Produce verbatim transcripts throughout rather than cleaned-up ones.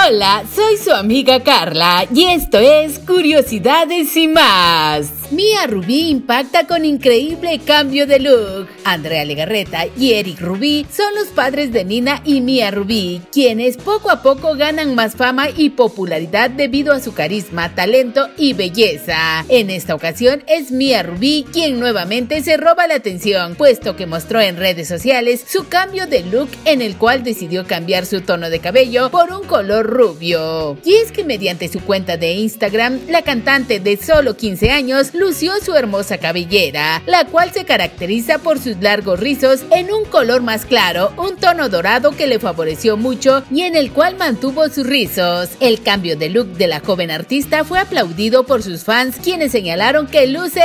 Hola, soy su amiga Carla y esto es Curiosidades y más. Mia Rubí impacta con increíble cambio de look. Andrea Legarreta y Eric Rubí son los padres de Nina y Mia Rubí, quienes poco a poco ganan más fama y popularidad debido a su carisma, talento y belleza. En esta ocasión es Mia Rubí quien nuevamente se roba la atención, puesto que mostró en redes sociales su cambio de look en el cual decidió cambiar su tono de cabello por un color rubio. Y es que mediante su cuenta de Instagram, la cantante de solo quince años lució su hermosa cabellera, la cual se caracteriza por sus largos rizos en un color más claro, un tono dorado que le favoreció mucho y en el cual mantuvo sus rizos. El cambio de look de la joven artista fue aplaudido por sus fans, quienes señalaron que luce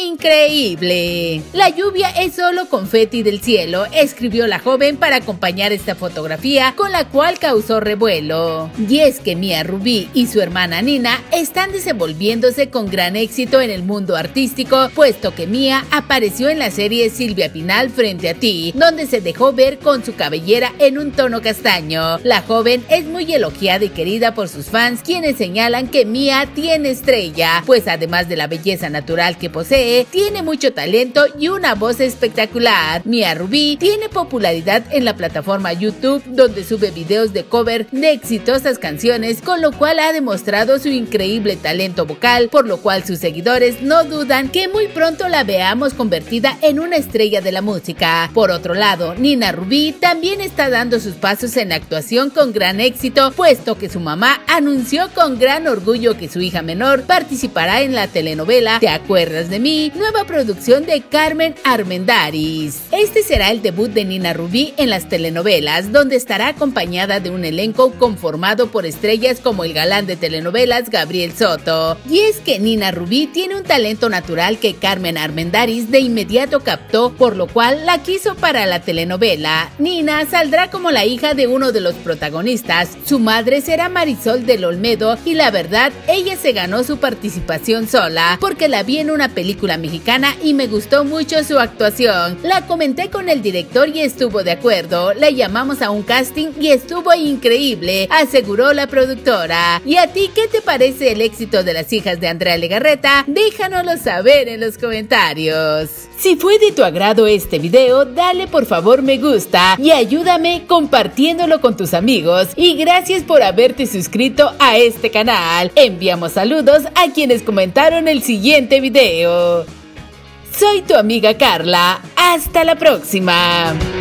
increíble. La lluvia es solo confeti del cielo, escribió la joven para acompañar esta fotografía, con la cual causó revuelo. Y es que Mia Rubí y su hermana Nina están desenvolviéndose con gran éxito en el mundo artístico, puesto que Mia apareció en la serie Silvia Pinal Frente a ti, donde se dejó ver con su cabellera en un tono castaño. La joven es muy elogiada y querida por sus fans, quienes señalan que Mia tiene estrella, pues además de la belleza natural que posee, tiene mucho talento y una voz espectacular. Mia Rubí tiene popularidad en la plataforma YouTube, donde sube videos de cover de exitosas canciones, con lo cual ha demostrado su increíble talento vocal, por lo cual sus seguidores no dudan que muy pronto la veamos convertida en una estrella de la música. Por otro lado, Nina Rubí también está dando sus pasos en la actuación con gran éxito, puesto que su mamá anunció con gran orgullo que su hija menor participará en la telenovela ¿Te acuerdas de mí?, nueva producción de Carmen Armendáriz. Este será el debut de Nina Rubí en las telenovelas, donde estará acompañada de un elenco conformado por estrellas como el galán de telenovelas Gabriel Soto. Y es que Nina Rubí tiene un talento natural que Carmen Armendáriz de inmediato captó, por lo cual la quiso para la telenovela. Nina saldrá como la hija de uno de los protagonistas, su madre será Marisol del Olmedo y la verdad, ella se ganó su participación sola, porque la vi en una película mexicana y me gustó mucho su actuación. La comenté con el director y estuvo de acuerdo, la llamamos a un casting y estuvo increíble, aseguró la productora. ¿Y a ti qué te parece el éxito de las hijas de Andrea Legarreta? Déjanoslo saber en los comentarios. Si fue de tu agrado este video, dale por favor me gusta y ayúdame compartiéndolo con tus amigos. Y gracias por haberte suscrito a este canal. Enviamos saludos a quienes comentaron el siguiente video. Soy tu amiga Carla. Hasta la próxima.